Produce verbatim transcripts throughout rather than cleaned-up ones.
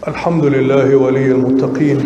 الحمد لله ولي المتقين،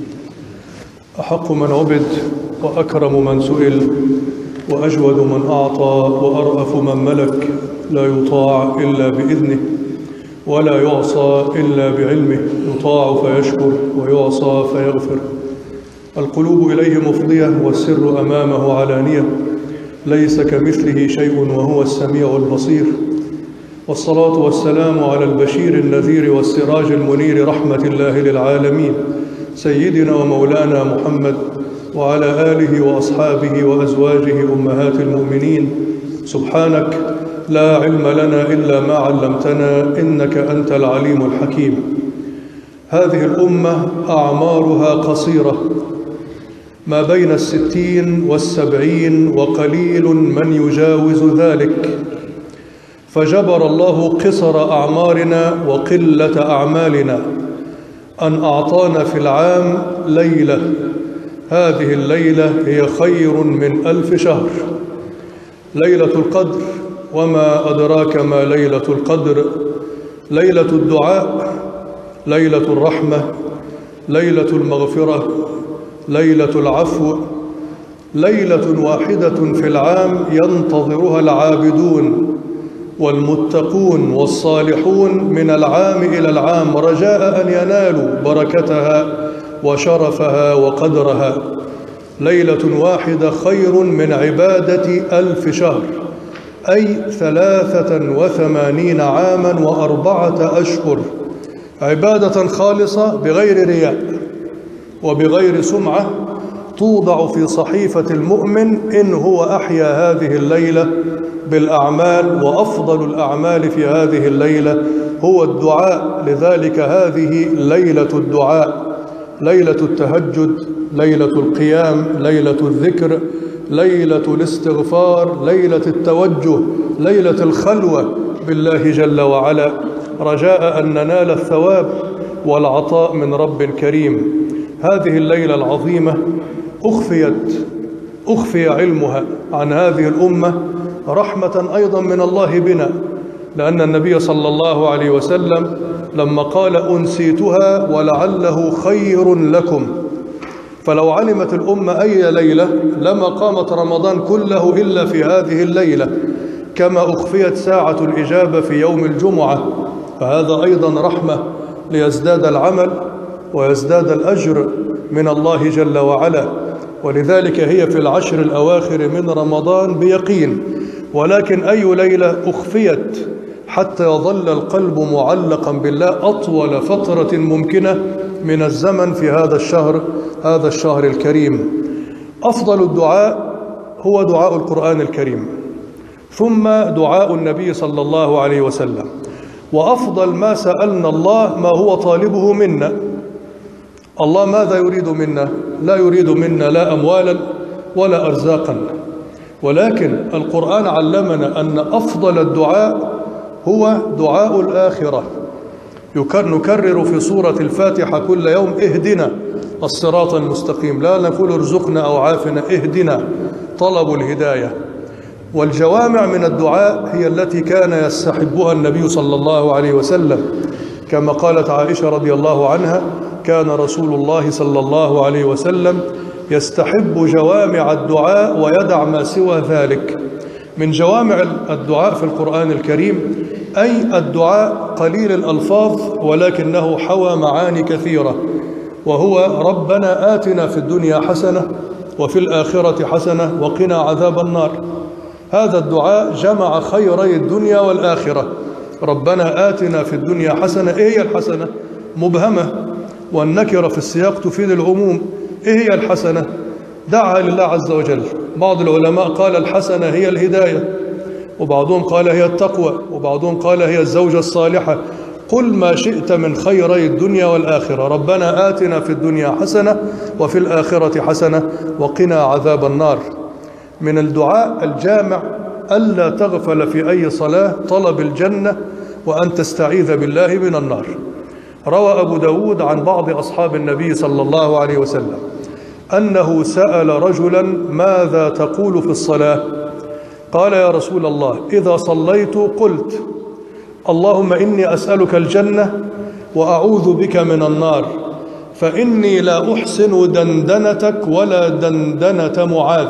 أحق من عبد وأكرم من سئل وأجود من أعطى وأرأف من ملك، لا يطاع إلا بإذنه ولا يعصى إلا بعلمه، يطاع فيشكر ويعصى فيغفر. القلوب إليه مفضية والسر أمامه علانية، ليس كمثله شيء وهو السميع البصير. والصلاة والسلام على البشير النذير والسراج المنير رحمة الله للعالمين، سيدنا ومولانا محمد وعلى آله وأصحابه وأزواجه أمهات المؤمنين. سبحانك لا علم لنا إلا ما علمتنا، إنك أنت العليم الحكيم. هذه الأمة أعمارها قصيرة، ما بين الستين والسبعين، وقليل من يجاوز ذلك، فجبر الله قصر أعمارنا وقلة أعمالنا أن أعطانا في العام ليلة. هذه الليلة هي خير من ألف شهر، ليلة القدر. وما أدراك ما ليلة القدر؟ ليلة الدعاء، ليلة الرحمة، ليلة المغفرة، ليلة العفو، ليلة واحدة في العام ينتظرها العابدون والمتقون والصالحون من العام إلى العام، رجاء أن ينالوا بركتها وشرفها وقدرها. ليلة واحدة خير من عبادة ألف شهر، أي ثلاثة وثمانين عاما وأربعة أشهر، عبادة خالصة بغير رياء وبغير سمعة، توضع في صحيفة المؤمن إن هو أحيا هذه الليلة بالأعمال. وأفضل الأعمال في هذه الليلة هو الدعاء، لذلك هذه ليلة الدعاء، ليلة التهجد، ليلة القيام، ليلة الذكر، ليلة الاستغفار، ليلة التوجه، ليلة الخلوة بالله جل وعلا، رجاء أن ننال الثواب والعطاء من رب كريم. هذه الليلة العظيمة أخفيت أخفي علمها عن هذه الأمة، رحمة أيضا من الله بنا، لأن النبي صلى الله عليه وسلم لما قال أنسيتها ولعله خير لكم، فلو علمت الأمة أي ليلة لما قامت رمضان كله إلا في هذه الليلة، كما أخفيت ساعة الإجابة في يوم الجمعة، فهذا أيضا رحمة ليزداد العمل ويزداد الأجر من الله جل وعلا. ولذلك هي في العشر الأواخر من رمضان بيقين، ولكن أي ليلة أخفيت حتى يظل القلب معلقا بالله أطول فترة ممكنة من الزمن في هذا الشهر هذا الشهر الكريم. أفضل الدعاء هو دعاء القرآن الكريم، ثم دعاء النبي صلى الله عليه وسلم. وأفضل ما سألنا الله ما هو طالبه منا. الله ماذا يريد منا؟ لا يريد منا لا أموالا ولا أرزاقا، ولكن القرآن علمنا أن أفضل الدعاء هو دعاء الآخرة. نكرر في سورة الفاتحة كل يوم اهدنا الصراط المستقيم، لا نقول ارزقنا أو عافنا، اهدنا، طلب الهداية. والجوامع من الدعاء هي التي كان يستحبها النبي صلى الله عليه وسلم، كما قالت عائشة رضي الله عنها: كان رسول الله صلى الله عليه وسلم يستحب جوامع الدعاء ويدع ما سوى ذلك. من جوامع الدعاء في القرآن الكريم أي الدعاء قليل الألفاظ ولكنه حوى معاني كثيرة، وهو ربنا آتنا في الدنيا حسنة وفي الآخرة حسنة وقنا عذاب النار. هذا الدعاء جمع خيري الدنيا والآخرة. ربنا آتنا في الدنيا حسنة، إيه هي الحسنة؟ مبهمة، والنكرة في السياق تفيد العموم. إيه هي الحسنة؟ دعها لله عز وجل. بعض العلماء قال الحسنة هي الهداية، وبعضهم قال هي التقوى، وبعضهم قال هي الزوجة الصالحة. قل ما شئت من خيري الدنيا والآخرة. ربنا آتنا في الدنيا حسنة وفي الآخرة حسنة وقنا عذاب النار. من الدعاء الجامع ألا تغفل في أي صلاة طلب الجنة وأن تستعيذ بالله من النار. روى أبو داود عن بعض أصحاب النبي صلى الله عليه وسلم أنه سأل رجلا: ماذا تقول في الصلاة؟ قال: يا رسول الله، إذا صليت قلت اللهم إني أسألك الجنة وأعوذ بك من النار فإني لا أحسن دندنتك ولا دندنة معاذ.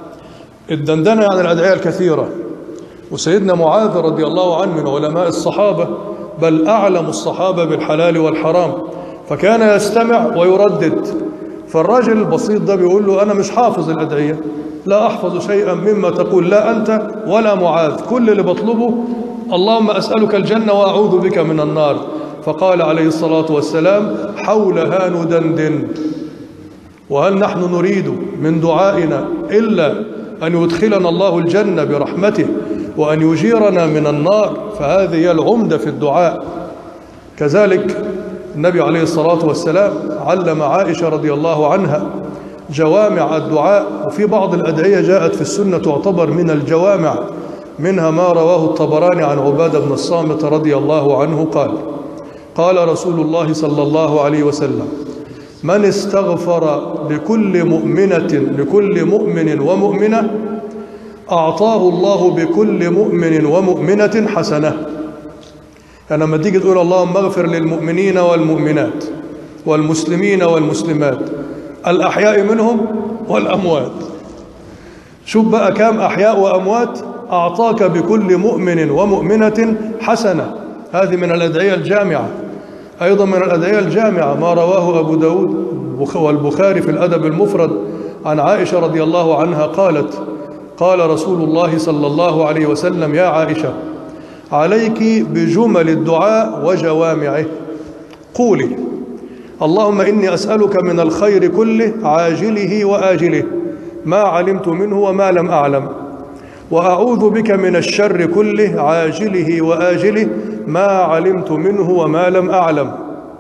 الدندنة يعني الأدعية الكثيرة، وسيدنا معاذ رضي الله عنه من علماء الصحابة بل أعلم الصحابة بالحلال والحرام، فكان يستمع ويردد. فالراجل البسيط ده بيقول له أنا مش حافظ الأدعية، لا أحفظ شيئا مما تقول، لا أنت ولا معاذ، كل اللي بطلبه اللهم أسألك الجنة وأعوذ بك من النار. فقال عليه الصلاة والسلام حولها ندندن. وهل نحن نريد من دعائنا إلا أن يدخلنا الله الجنة برحمته وأن يجيرنا من النار؟ فهذه هي العمدة في الدعاء. كذلك النبي عليه الصلاة والسلام علم عائشة رضي الله عنها جوامع الدعاء، وفي بعض الأدعية جاءت في السنة تعتبر من الجوامع، منها ما رواه الطبراني عن عبادة بن الصامت رضي الله عنه قال قال رسول الله صلى الله عليه وسلم من استغفر لكل مؤمنة لكل مؤمن ومؤمنة أعطاه الله بكل مؤمن ومؤمنة حسنة. يعني لما تيجي تقول اللهم اغفر للمؤمنين والمؤمنات والمسلمين والمسلمات الأحياء منهم والأموات، شوف بقى كام أحياء وأموات، أعطاك بكل مؤمن ومؤمنة حسنة. هذه من الأدعية الجامعة. أيضا من الأدعية الجامعة ما رواه أبو داود والبخاري في الأدب المفرد عن عائشة رضي الله عنها قالت قال رسول الله صلى الله عليه وسلم يا عائشة عليك بجمل الدعاء وجوامعه، قولي اللهم إني أسألك من الخير كله عاجله وآجله ما علمت منه وما لم أعلم، وأعوذ بك من الشر كله عاجله وآجله ما علمت منه وما لم أعلم،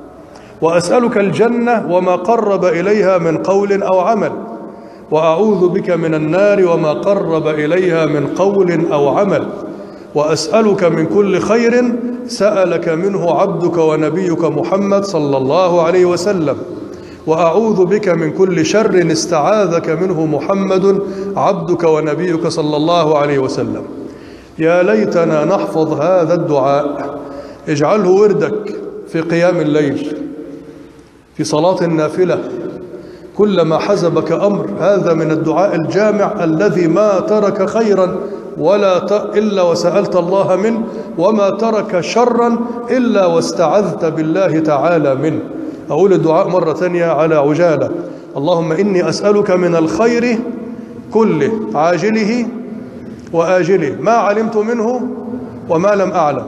وأسألك الجنة وما قرب إليها من قول أو عمل، وأعوذ بك من النار وما قرب إليها من قول أو عمل، وأسألك من كل خير سألك منه عبدك ونبيك محمد صلى الله عليه وسلم، وأعوذ بك من كل شر استعاذك منه محمد عبدك ونبيك صلى الله عليه وسلم. يا ليتنا نحفظ هذا الدعاء، اجعله وردك في قيام الليل، في صلاة النافلة، كلما حزبك أمر. هذا من الدعاء الجامع الذي ما ترك خيرا ولا ت... إلا وسألت الله منه، وما ترك شرا إلا واستعذت بالله تعالى منه. أقول الدعاء مرة ثانية على عجالة. اللهم إني أسألك من الخير كله عاجله وآجله ما علمت منه وما لم أعلم،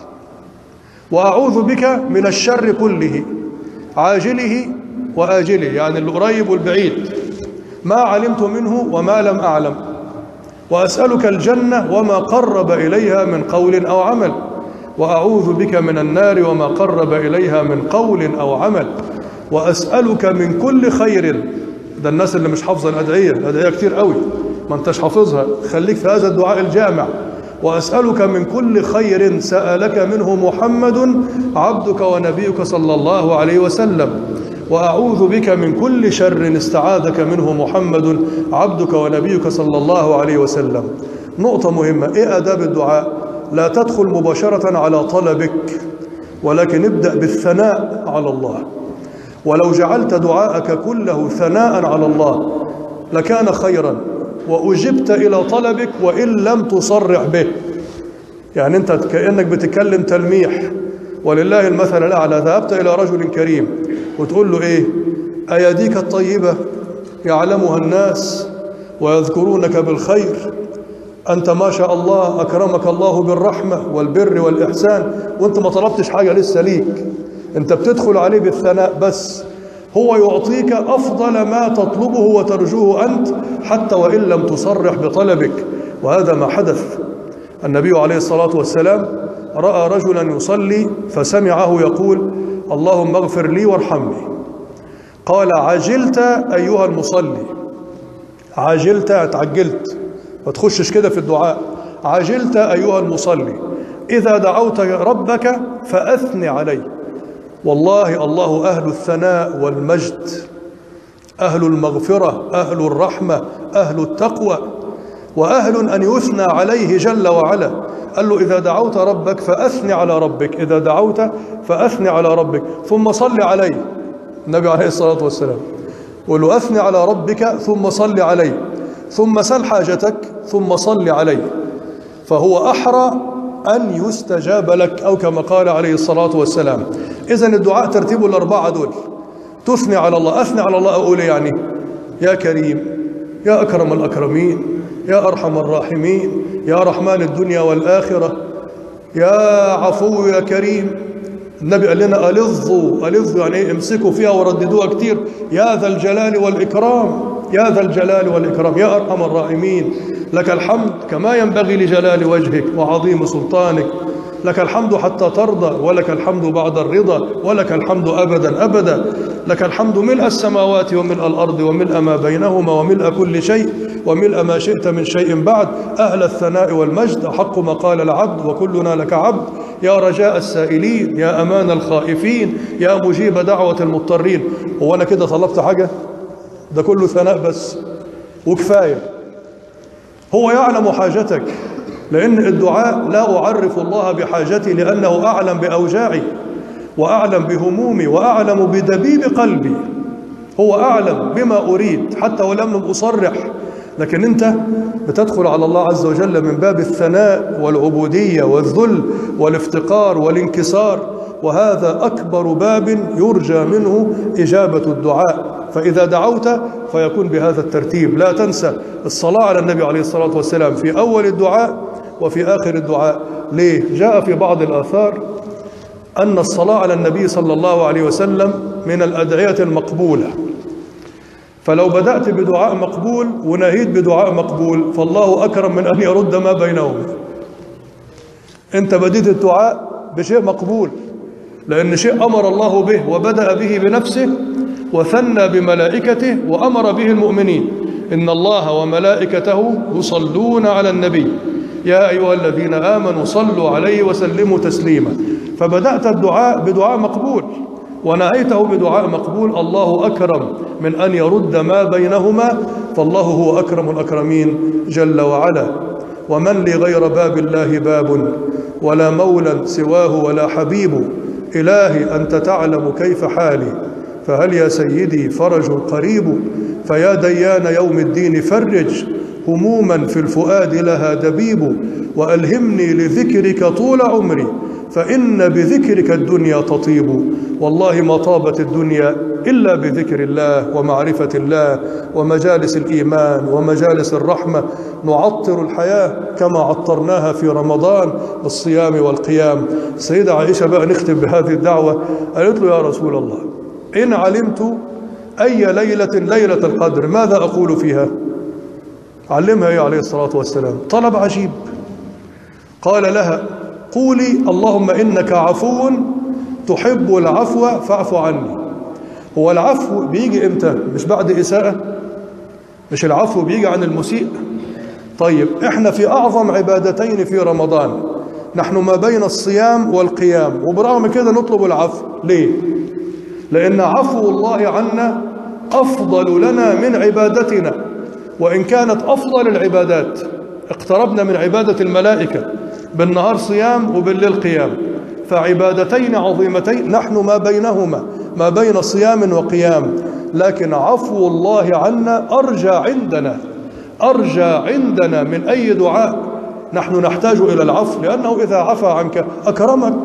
وأعوذ بك من الشر كله عاجله وآجله، يعني القريب والبعيد، ما علمت منه وما لم أعلم، وأسألك الجنة وما قرب إليها من قول أو عمل، وأعوذ بك من النار وما قرب إليها من قول أو عمل، وأسألك من كل خير. ده الناس اللي مش حافظة الأدعية، الأدعية كتير قوي ما انتش حافظها، خليك في هذا الدعاء الجامع. وأسألك من كل خير سألك منه محمد عبدك ونبيك صلى الله عليه وسلم، وأعوذ بك من كل شر استعاذك منه محمد عبدك ونبيك صلى الله عليه وسلم. نقطة مهمة، إيه آداب الدعاء؟ لا تدخل مباشرة على طلبك، ولكن ابدأ بالثناء على الله. ولو جعلت دعاءك كله ثناء على الله لكان خيرا، وأجبت إلى طلبك وإن لم تصرح به. يعني أنت كأنك بتكلم تلميح، ولله المثل الأعلى. ذهبت إلى رجل كريم وتقول له إيه؟ أيديك الطيبة يعلمها الناس ويذكرونك بالخير، أنت ما شاء الله أكرمك الله بالرحمة والبر والإحسان، وأنت ما طلبتش حاجة لسه ليك، أنت بتدخل عليه بالثناء بس، هو يعطيك أفضل ما تطلبه وترجوه أنت حتى وإن لم تصرح بطلبك. وهذا ما حدث. النبي عليه الصلاة والسلام رأى رجلا يصلي فسمعه يقول اللهم اغفر لي وارحمني، قال عجلت أيها المصلي، عجلت اتعجلت، ما تخشش كده في الدعاء، عجلت أيها المصلي، إذا دعوت ربك فأثني عليه. والله الله أهل الثناء والمجد، أهل المغفرة، أهل الرحمة، أهل التقوى. وأهل أن يثنى عليه جل وعلا. قال له إذا دعوت ربك فأثني على ربك، إذا دعوت فأثني على ربك ثم صل عليه. النبي عليه الصلاة والسلام قال له أثني على ربك ثم صل عليه، ثم سل حاجتك ثم صل عليه، فهو أحرى أن يستجاب لك، أو كما قال عليه الصلاة والسلام. إذن الدعاء ترتيبه الأربعة دول. تثني على الله، أثني على الله أقول يعني يا كريم، يا أكرم الأكرمين، يا أرحم الراحمين، يا رحمن الدنيا والآخرة، يا عفو يا كريم. النبي قال لنا ألظوا، ألظوا يعني إيه؟ امسكوا فيها ورددوها كتير. يا ذا الجلال والإكرام، يا ذا الجلال والإكرام، يا أرحم الراحمين، لك الحمد كما ينبغي لجلال وجهك وعظيم سلطانك، لك الحمد حتى ترضى، ولك الحمد بعد الرضا، ولك الحمد أبدا أبدا، لك الحمد ملء السماوات وملء الأرض وملء ما بينهما وملء كل شيء وملء ما شئت من شيء بعد، أهل الثناء والمجد، أحق ما قال العبد وكلنا لك عبد، يا رجاء السائلين، يا أمان الخائفين، يا مجيب دعوة المضطرين. هو أنا كده طلبت حاجة؟ ده كله ثناء بس وكفاية. هو يعلم حاجتك، لأن الدعاء لا أعرف الله بحاجتي لأنه أعلم بأوجاعي وأعلم بهمومي وأعلم بدبيب قلبي. هو أعلم بما أريد حتى ولم أصرح، لكن أنت بتدخل على الله عز وجل من باب الثناء والعبودية والذل والافتقار والانكسار، وهذا أكبر باب يرجى منه إجابة الدعاء. فإذا دعوت فيكون بهذا الترتيب. لا تنسى الصلاة على النبي عليه الصلاة والسلام في أول الدعاء وفي آخر الدعاء. ليه؟ جاء في بعض الآثار أن الصلاة على النبي صلى الله عليه وسلم من الأدعية المقبولة، فلو بدأت بدعاء مقبول ونهيت بدعاء مقبول فالله أكرم من أن يرد ما بينهم. أنت بديت الدعاء بشيء مقبول لأن شيء أمر الله به وبدأ به بنفسه وثنى بملائكته وأمر به المؤمنين، إن الله وملائكته يصلون على النبي يا أيها الذين آمنوا صلوا عليه وسلموا تسليما. فبدأت الدعاء بدعاء مقبول ونهيته بدعاء مقبول، الله أكرم من أن يرد ما بينهما، فالله هو أكرم الأكرمين جل وعلا. ومن لي غير باب الله باب، ولا مولى سواه ولا حبيب، إلهي أنت تعلم كيف حالي، فهل يا سيدي فرج قريب، فيا ديان يوم الدين فرج، هموما في الفؤاد لها دبيب، وألهمني لذكرك طول عمري، فإن بذكرك الدنيا تطيب. والله ما طابت الدنيا إلا بذكر الله ومعرفة الله ومجالس الإيمان ومجالس الرحمة. نعطر الحياة كما عطرناها في رمضان بالصيام والقيام. السيدة عائشة بقى نختم بهذه الدعوة، قالت له يا رسول الله إن علمت أي ليلة ليلة القدر ماذا أقول فيها؟ علمها يا عليه الصلاة والسلام. طلب عجيب. قال لها قولي اللهم إنك عفو تحب العفو فاعف عني. هو العفو بيجي إمتى؟ مش بعد إساءة؟ مش العفو بيجي عن المسيء؟ طيب إحنا في أعظم عبادتين في رمضان، نحن ما بين الصيام والقيام، وبرغم كده نطلب العفو. ليه؟ لأن عفو الله عنا أفضل لنا من عبادتنا، وإن كانت أفضل العبادات. اقتربنا من عبادة الملائكة، بالنهار صيام وبالليل قيام، فعبادتين عظيمتين نحن ما بينهما ما بين صيام وقيام، لكن عفو الله عنا أرجى عندنا أرجى عندنا من أي دعاء. نحن نحتاج إلى العفو، لأنه إذا عفى عنك أكرمك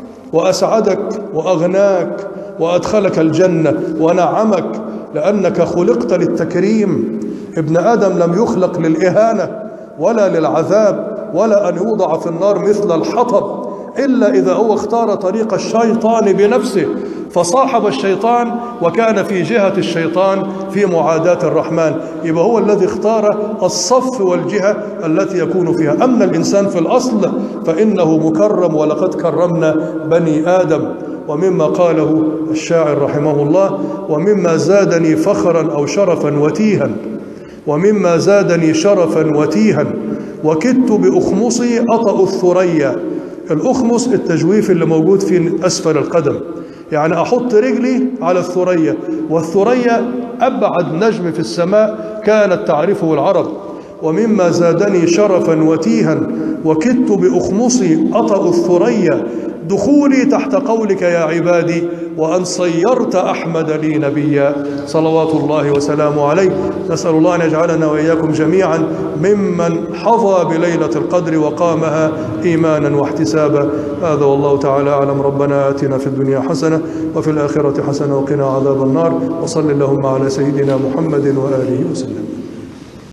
وأسعدك وأغناك وأدخلك الجنة ونعمك، لأنك خلقت للتكريم. ابن آدم لم يخلق للإهانة ولا للعذاب ولا أن يوضع في النار مثل الحطب، إلا إذا هو اختار طريق الشيطان بنفسه فصاحب الشيطان وكان في جهة الشيطان في معاداة الرحمن. يبقى هو الذي اختار الصف والجهة التي يكون فيها. أما الإنسان في الأصل فإنه مكرم، ولقد كرمنا بني آدم. ومما قاله الشاعر رحمه الله: ومما زادني فخرا أو شرفا وتيها، ومما زادني شرفا وتيها وكدت بأخمصي أطأ الثريا. الأخمص التجويف اللي موجود في أسفل القدم، يعني أحط رجلي على الثريا، والثريا أبعد نجم في السماء كانت تعرفه العرب، ومما زادني شرفا وتيها وكدت بأخمصي أطأ الثريا دخولي تحت قولك يا عبادي وأن صيرت أحمد لي نبيا صلوات الله وسلامه عليه. نسأل الله أن يجعلنا وإياكم جميعا ممن حظى بليلة القدر وقامها إيمانا واحتسابا. هذا والله تعالى أعلم. ربنا آتنا في الدنيا حسنة وفي الآخرة حسنة وقنا عذاب النار، وصل اللهم على سيدنا محمد وآله وسلم.